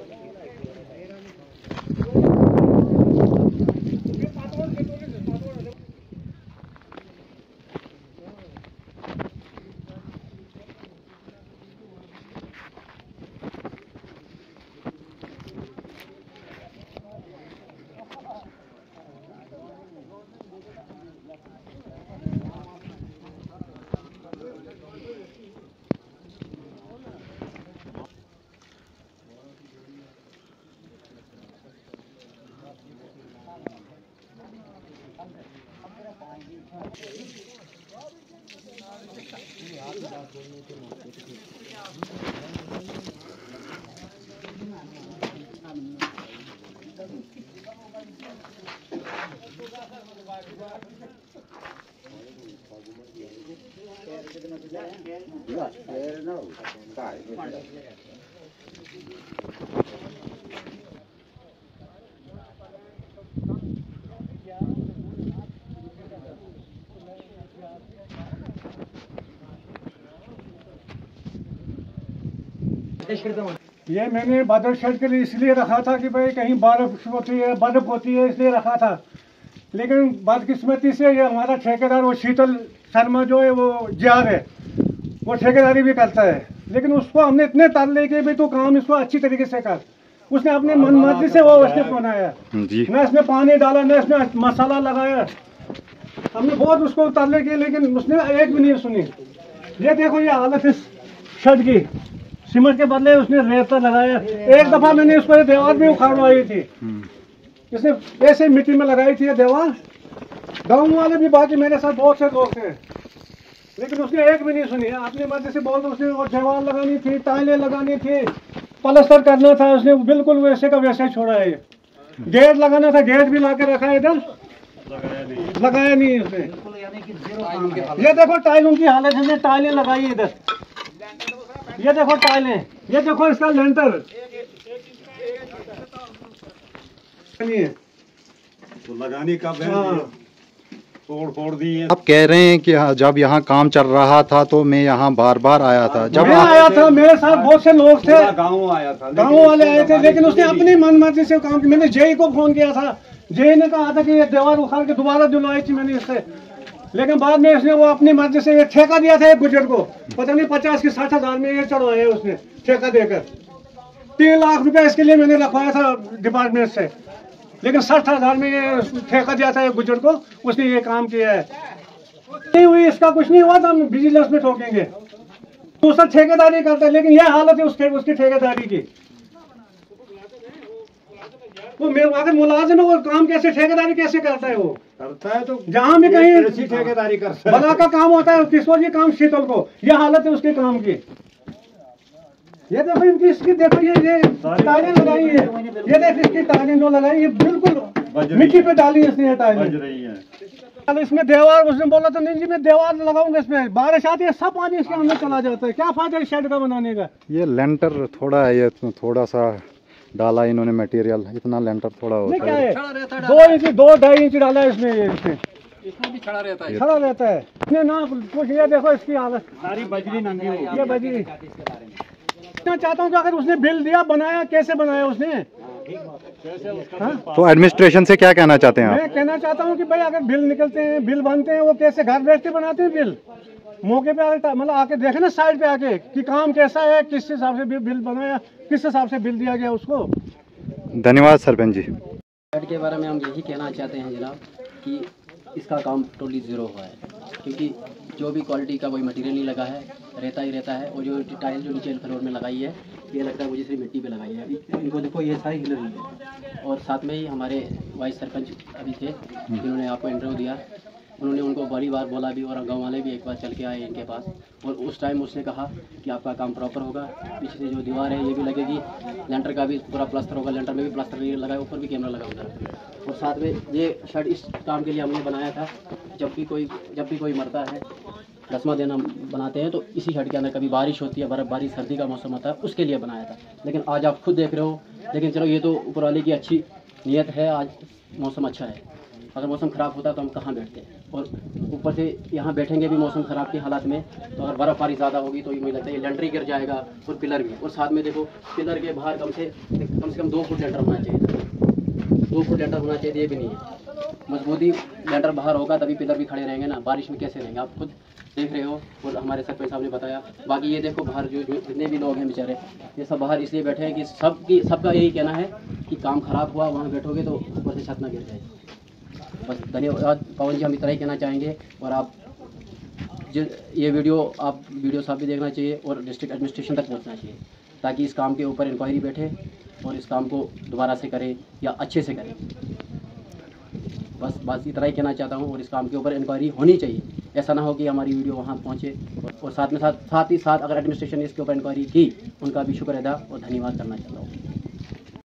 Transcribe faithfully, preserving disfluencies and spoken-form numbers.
ये मैंने बादल शेड के लिए इसलिए रखा था कि भाई कहीं बर्फ होती है बर्फ होती है इसलिए रखा था, लेकिन बदकिस्मती से ये हमारा ठेकेदार वो शीतल शर्मा जो है वो जार है, वो ठेकेदारी भी करता है, लेकिन उसको हमने इतने तरले कि भाई तू काम इसको अच्छी तरीके से कर। उसने अपने मन मर्जी से वो उसने बनाया, न इसमें पानी डाला न इसमें मसाला लगाया। हमने बहुत उसको तरले किए लेकिन उसने एक भी नहीं सुनी। ये देखो ये हालत इस छत की, सीमेंट के बदले उसने रेता लगाया। एक दफा मैंने उसको दीवार भी उखाड़वाई थी, इसने ऐसे मिट्टी में लगाई थी ये दीवार। गाँव वाले भी बाकी मेरे साथ बहुत से लोग थे, लेकिन उसने एक भी नहीं सुनी। अपनी मर्जी से बोल दो उसने वो दीवार लगानी थी, टाइलें लगानी थी, प्लास्टर करना था, उसने बिल्कुल वैसे का वैसे छोड़ा है। गेट लगाना था, गेट भी ला के रखा है, इधर लगाया नहीं उसने। ये देखो टाइलों की हालत है, टाइलें लगाई इधर, ये देखो टाइलें, ये देखो इसका लेंटर तो लगाने का तोड़ फोड़ दी है। आप कह रहे हैं कि जब यहाँ काम चल रहा था तो मैं यहाँ बार बार आया था। जब मैं आया था, मेरे साथ बहुत से लोग थे, गाँव आया था, गाँव वाले आए थे, लेकिन उसने अपनी मन मर्जी से काम किया। मैंने जेई को फोन किया था, जेई ने कहा था कि ये दीवार उखाड़ के दोबारा दिलवाई थी मैंने इससे, लेकिन बाद में इसने वो अपनी मर्जी से ये ठेका दिया था एक गुजर को, पता नहीं पचास की साठ हजार में ये चढ़वाया उसने ठेका देकर। तीन लाख रुपया इसके लिए मैंने रखवाया था डिपार्टमेंट से, लेकिन साठ हजार में ये ठेका दिया था एक गुजर को, उसने ये काम किया है। नहीं हुई, इसका कुछ नहीं हुआ तो हम विजिलेंस में ठोकेंगे। दूसरा ठेकेदारी करता है, लेकिन यह हालत है उसके उसकी ठेकेदारी की। वो अगर मुलाजिम है वो काम कैसे ठेकेदारी कैसे करता है? वो करता है तो जहाँ भी कहीं ठेकेदारी करता है, बला का काम होता है किसको जी काम शीतल को। यह हालत है उसके काम की। ये देखो इनकी इसकी देखो ये ये टाइलें लगाई है, ये देखो इसकी टाइलें जो लगाई ये बिल्कुल मिट्टी पे डाली है इसने टाइलें। इसमें दीवार उसने बोला था नहीं जी मैं दीवार लगाऊंगा, इसमें बारिश आती है सब पानी इसके अंदर चला जाता है, क्या फायदा इस शेड का बनाने का। ये लेंटर थोड़ा है, ये थोड़ा सा डाला इन्होंने मटेरियल, इतना लेंटर थोड़ा होता है, दो इंच दो ढाई इंच डाला है इसमें, इसमें इसमें भी खड़ा रहता है, खड़ा रहता है इसने ना कुछ। ये देखो इसकी हालत सारी बजरी नंगी हो गई। ये बजरी मैं चाहता हूँ कि अगर उसने बिल दिया बनाया कैसे बनाया उसने। हाँ? तो एडमिनिस्ट्रेशन से क्या कहना चाहते हैं आप? मैं कहना चाहता हूँ कि भाई अगर बिल निकलते हैं बिल बनते हैं वो कैसे घर बैठते बनाते हैं बिल, मौके पे आके मतलब आके देखे ना साइड पे आके कि काम कैसा है, किस हिसाब से बिल बनाया, किस हिसाब से बिल दिया गया उसको। धन्यवाद सरपंच जी। शेड के बारे में हम यही कहना चाहते हैं जनाब कि इसका काम टोटली ज़ीरो हुआ है, क्योंकि जो भी क्वालिटी का कोई मटेरियल नहीं लगा है, रहता ही रहता है। और जो टाइल जो नीचे फ्लोर में लगाई है ये लगता है मुझे सिर्फ मिट्टी पे लगाई है। इनको देखो ये सारी हिल रही है। और साथ में ही हमारे वाइस सरपंच अभी थे जिन्होंने आपको इंटरव्यू दिया, उन्होंने उनको बड़ी बार बोला भी और गाँव वाले भी एक बार चल के आए इनके पास, और उस टाइम उसने कहा कि आपका काम प्रॉपर होगा, पीछे से जो दीवार है ये भी लगेगी, लेंटर का भी पूरा प्लास्टर होगा, लेंटर में भी प्लास्टर नहीं लगा, ऊपर भी कैमरा लगा उधर। और साथ में ये शेड इस काम के लिए हमने बनाया था, जब भी कोई जब भी कोई मरता है दसवां दिन हम बनाते हैं तो इसी शेड के अंदर, कभी बारिश होती है, बर्फबारी, सर्दी का मौसम होता है, उसके लिए बनाया था। लेकिन आज आप खुद देख रहे हो, लेकिन चलो ये तो ऊपर वाले की अच्छी नीयत है, आज मौसम अच्छा है। अगर मौसम ख़राब होता तो हम कहाँ बैठते हैं, और ऊपर से यहाँ बैठेंगे भी मौसम ख़राब की हालात में, तो अगर बर्फ़बारी ज़्यादा होगी तो ये मुझे लगता है ये लेंटर ही गिर जाएगा और पिलर भी। और साथ में देखो पिलर के बाहर कम से कम से कम दो फुट लेंटर होना चाहिए था, दो फुट लेंटर होना चाहिए, ये भी नहीं है। मजबूती लेंटर बाहर होगा तभी पिलर भी खड़े रहेंगे ना, बारिश में कैसे रहेंगे, आप खुद देख रहे हो और हमारे सरपंच साहब ने बताया। बाकी ये देखो बाहर जो जो जितने भी लोग हैं बेचारे, ये सब बाहर इसलिए बैठे हैं कि सबकी सबका यही कहना है कि काम ख़राब हुआ, वहाँ बैठोगे तो ऊपर से छत ना गिर जाए। बस धन्यवाद पवन जी, हम इतना ही कहना चाहेंगे। और आप जो ये वीडियो आप वीडियो साहब भी देखना चाहिए और डिस्ट्रिक्ट एडमिनिस्ट्रेशन तक पहुँचना चाहिए, ताकि इस काम के ऊपर इंक्वायरी बैठे और इस काम को दोबारा से करें या अच्छे से करें। बस बस इतना ही कहना चाहता हूँ, और इस काम के ऊपर इंक्वायरी होनी चाहिए। ऐसा ना हो कि हमारी वीडियो वहाँ पहुँचे, और साथ में साथ साथ ही साथ अगर एडमिनिस्ट्रेशन ने इसके ऊपर इंक्वायरी की, उनका भी शुक्र अदा और धन्यवाद करना चाहता हूँ।